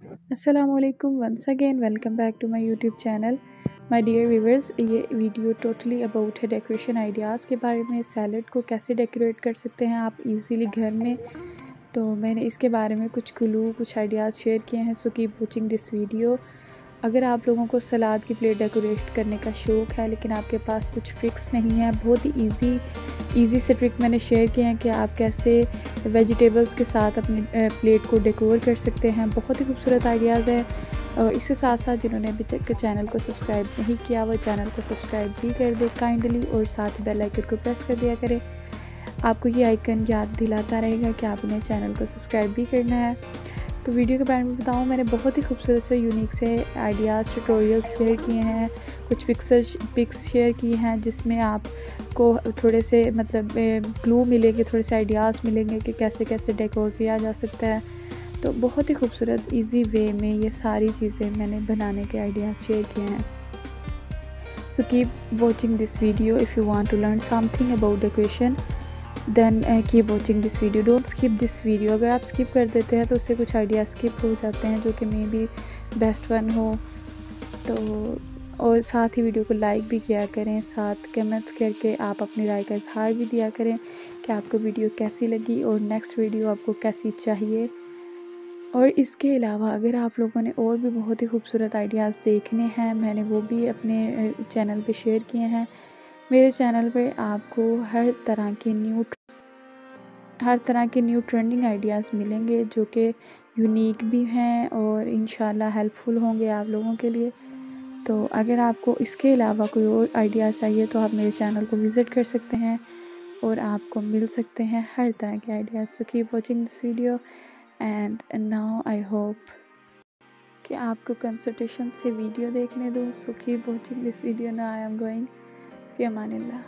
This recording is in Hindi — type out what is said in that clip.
Assalamualaikum once again welcome back to my YouTube channel my dear viewers। ये वीडियो टोटली अबाउट है डेकोरेशन आइडियाज़ के बारे में। सैलड को कैसे डेकोरेट कर सकते हैं आप इजीली घर में, तो मैंने इसके बारे में कुछ क्लू कुछ आइडियाज़ शेयर किए हैं। So keep watching this video. अगर आप लोगों को सलाद की प्लेट डेकोरेट करने का शौक़ है लेकिन आपके पास कुछ ट्रिक्स नहीं है, बहुत ही ईजी से ट्रिक मैंने शेयर किए हैं कि आप कैसे वेजिटेबल्स के साथ अपनी प्लेट को डेकोर कर सकते हैं। बहुत ही खूबसूरत आइडियाज़ है। और इसके साथ साथ जिन्होंने अभी तक चैनल को सब्सक्राइब नहीं किया वो चैनल को सब्सक्राइब भी कर दे काइंडली, और साथ ही बेल आइकन को प्रेस कर दिया करें। आपको ये आइकन याद दिलाता रहेगा कि आपने चैनल को सब्सक्राइब भी करना है। तो वीडियो के बारे में बताऊँ, मैंने बहुत ही खूबसूरत से यूनिक से आइडियाज़ ट्यूटोरियल्स शेयर किए हैं, कुछ पिक्स शेयर की हैं जिसमें आपको थोड़े से मतलब क्लू मिलेंगे, थोड़े से आइडियाज़ मिलेंगे कि कैसे कैसे डेकोर किया जा सकता है। तो बहुत ही खूबसूरत इजी वे में ये सारी चीज़ें मैंने बनाने के आइडियाज़ शेयर किए हैं। So keep watching this video if you want to learn something about decoration, then keep watching this video, don't skip this video. अगर आप स्किप कर देते हैं तो उससे कुछ आइडिया स्किप हो जाते हैं जो कि मे बी बेस्ट वन हो। तो और साथ ही वीडियो को लाइक भी किया करें, साथ कमेंट करके आप अपनी राय का इजहार भी दिया करें कि आपको वीडियो कैसी लगी और नेक्स्ट वीडियो आपको कैसी चाहिए। और इसके अलावा अगर आप लोगों ने और भी बहुत ही खूबसूरत आइडियाज़ देखने हैं, मैंने वो भी अपने चैनल पे शेयर किए हैं। मेरे चैनल पे आपको हर तरह के न्यू ट्रेंडिंग आइडियाज़ मिलेंगे जो कि यूनिक भी हैं और इंशाल्लाह हेल्पफुल होंगे आप लोगों के लिए। तो अगर आपको इसके अलावा कोई और आइडिया चाहिए तो आप मेरे चैनल को विज़िट कर सकते हैं और आपको मिल सकते हैं हर तरह के ideas. So keep watching this video and now I hope कि आपको कंसल्टेशन से वीडियो देखने दूँ। So keep watching this video. Now I am going फी अमानिल्लाह।